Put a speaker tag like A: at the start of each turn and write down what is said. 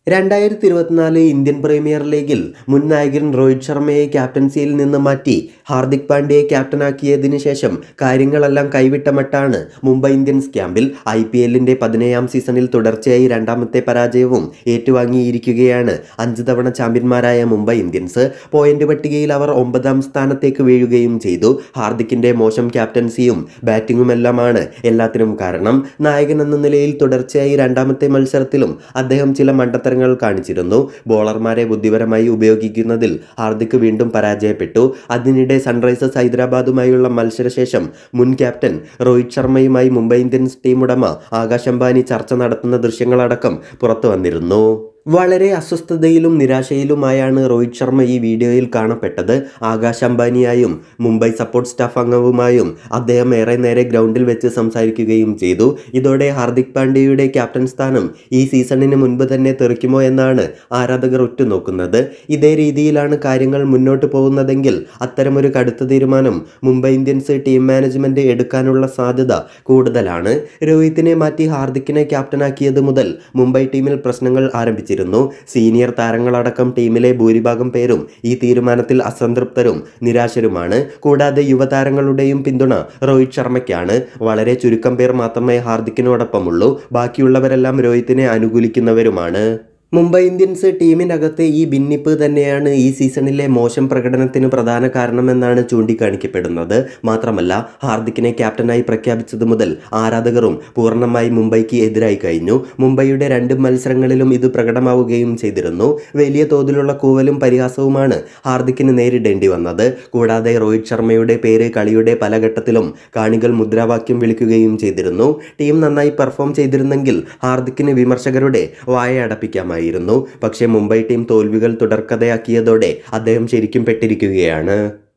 A: 2024 Indian premier ലീഗിൽ മുൻ നായകൻ രോഹിത് ശർമ്മയെ ക്യാപ്റ്റൻസിയിൽ നിന്ന് മാറ്റി ഹാർദിക് പാണ്ഡ്യയെ ക്യാപ്റ്റനാക്കിയതിനു ശേഷം കാര്യങ്ങളെല്ലാം കൈവിട്ട മട്ടാണ് മുംബൈ ഇന്ത്യൻസ് ക്യാമ്പിൽ IPLന്റെ 17ാം സീസണിൽ തുടർച്ചയായി രണ്ടാമത്തെ പരാജയവും ഏറ്റുവാങ്ങിയിരിക്കുകയാണ് 5 തവണ ചാമ്പ്യന്മാരായ മുംബൈ ഇന്ത്യൻസ്. പോയിന്റ് പട്ടികയിൽ അവർ 9ാം സ്ഥാനത്തേക്ക് വീഴുകയും ചെയ്തു. ഹാർദിക്കിന്റെ മോശം ക്യാപ്റ്റൻസിയും ബാറ്റിംഗുമെല്ലാമാണ് എല്ലാത്തിനും കാരണം. നായകൻ എന്ന നിലയിൽ തുടർച്ചയായി രണ്ടാമത്തെ മത്സരത്തിലും അദ്ദേഹം ചില മണ്ടത്തരങ്ങൾ കാണിച്ചിരുന്നു. ബോളർമാരെ ബുദ്ധിപരമായി ഉപയോഗിക്കുന്നതിൽ ഹാർദിക് വീണ്ടും പരാജയപ്പെട്ടു. അതിനിടെ സൺറൈസേഴ്സ് ഹൈദരാബാദുമായുള്ള മത്സരശേഷം മുൻ ക്യാപ്റ്റൻ രോഹിത് ശർമ്മയുമായി മുംബൈ ഇന്ത്യൻസ് ടീം ഉടമ ആകാശ് അംബാനി ചർച്ച നടത്തുന്ന ദൃശ്യങ്ങളടക്കം പുറത്തു വന്നിരുന്നു. വളരെ അസ്വസ്ഥതയിലും നിരാശയിലുമായാണ് രോഹിത് ശർമ്മ ഈ വീഡിയോയിൽ കാണപ്പെട്ടത്. ആകാശ് അംബാനിയായും മുംബൈ സപ്പോർട്ട് സ്റ്റാഫ് അംഗവുമായും അദ്ദേഹം ഏറെ നേരെ ഗ്രൗണ്ടിൽ വെച്ച് സംസാരിക്കുകയും ചെയ്തു. ഇതോടെ ഹാർദിക് പാണ്ഡ്യയുടെ ക്യാപ്റ്റൻ സ്ഥാനം ഈ സീസണിന് മുൻപ് തന്നെ തെറിക്കുമോ എന്നാണ് ആരാധകർ ഉറ്റുനോക്കുന്നത്. ഇതേ രീതിയിലാണ് കാര്യങ്ങൾ മുന്നോട്ട് പോകുന്നതെങ്കിൽ അത്തരമൊരു കടുത്ത തീരുമാനം മുംബൈ ഇന്ത്യൻസ് ടീം മാനേജ്മെന്റ് എടുക്കാനുള്ള സാധ്യത കൂടുതലാണ്. രോഹിത്തിനെ മാറ്റി ഹാർദിക്കിനെ ക്യാപ്റ്റനാക്കിയത് മുതൽ മുംബൈ ടീമിൽ പ്രശ്നങ്ങൾ ആരംഭിച്ചിരുന്നു. സീനിയർ താരങ്ങളടക്കം ടീമിലെ ഭൂരിഭാഗം പേരും ഈ തീരുമാനത്തിൽ അസംതൃപ്തരും നിരാശരുമാണ്. കൂടാതെ യുവതാരങ്ങളുടെയും പിന്തുണ രോഹിത് ശർമ്മയ്ക്കാണ്. വളരെ ചുരുക്കം പേർ മാത്രമേ ഹാർദിക്കിനോടൊപ്പമുള്ളൂ. ബാക്കിയുള്ളവരെല്ലാം രോഹിത്തിനെ അനുകൂലിക്കുന്നവരുമാണ്. മുംബൈ ഇന്ത്യൻസ് ടീമിനകത്ത് ഈ ഭിന്നിപ്പ് തന്നെയാണ് ഈ സീസണിലെ മോശം പ്രകടനത്തിന് പ്രധാന കാരണമെന്നാണ് ചൂണ്ടിക്കാണിക്കപ്പെടുന്നത്. മാത്രമല്ല, ഹാർദിക്കിനെ ക്യാപ്റ്റനായി പ്രഖ്യാപിച്ചത് മുതൽ ആരാധകരും പൂർണ്ണമായി മുംബൈക്ക് എതിരായി കഴിഞ്ഞു. മുംബൈയുടെ 2 മത്സരങ്ങളിലും ഇത് പ്രകടമാവുകയും ചെയ്തിരുന്നു. വലിയ തോതിലുള്ള കൂവലും പരിഹാസവുമാണ് ഹാർദിക്കിന് നേരിടേണ്ടി വന്നത്. കൂടാതെ രോഹിത് ശർമ്മയുടെ പേര് കളിയുടെ പല ഘട്ടത്തിലും കാണികൾ മുദ്രാവാക്യം വിളിക്കുകയും ചെയ്തിരുന്നു. ടീം നന്നായി പെർഫോം ചെയ്തിരുന്നെങ്കിൽ ഹാർദിക്കിന് വിമർശകരുടെ വായ അടപ്പിക്കാമായിരുന്നു. പക്ഷേ മുംബൈ ടീം തോൽവികൾ തുടർക്കഥയാക്കിയതോടെ അദ്ദേഹം ശരിക്കും പെട്ടിരിക്കുകയാണ്.